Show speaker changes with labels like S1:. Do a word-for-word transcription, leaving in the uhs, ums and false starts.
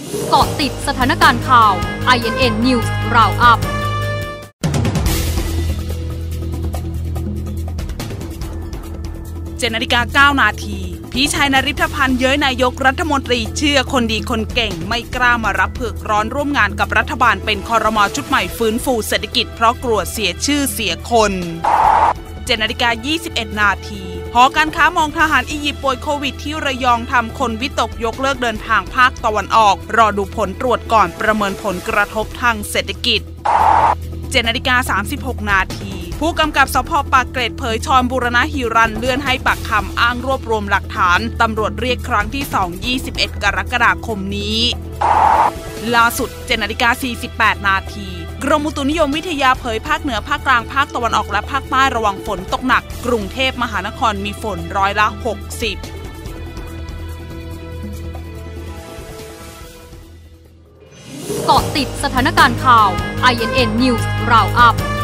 S1: เกาะติดสถานการณ์ข่าว ไอ เอ็น เอ็น News Roundup
S2: เจ็ดนาฬิกาเก้านาทีพี่ชัยนฤทธพันธ์เย้ยนายกรัฐมนตรีเชื่อคนดีคนเก่งไม่กล้ามารับเผือกร้อนร่วมงานกับรัฐบาลเป็นครม.ชุดใหม่ฟื้นฟูเศรษฐกิจเพราะกลัวเสียชื่อเสียคนเจ็ดนาฬิกายี่สิบเอ็ดนาทีหอการค้ามองทหารอียิปต์ป่วยโควิดที่ระยองทำคนวิตกยกเลิกเดินทางภาคตะวันออกรอดูผลตรวจก่อนประเมินผลกระทบทางเศรษฐกิจเจ็ดนาฬิกาสามสิบหกนาทีผู้กำกับสภ.ปากเกร็ดเผยชรบูรณะหิรันเลื่อนให้ปากคำอ้างรวบรวมหลักฐานตำรวจเรียกครั้งที่สอง ยี่สิบเอ็ดกรกฎาคมนี้ล่าสุดเจ็ดนาฬิกาสี่สิบแปดนาทีกรมอุตุนิยมวิทยาเผยภาคเหนือภาคกลางภาคตะวันออกและภาคใต้ระวังฝนตกหนักกรุงเทพมหานครมีฝนร้อยละหกสิบ
S1: เกาะติดสถานการณ์ข่าว ไอ เอ็น เอ็น News Roundup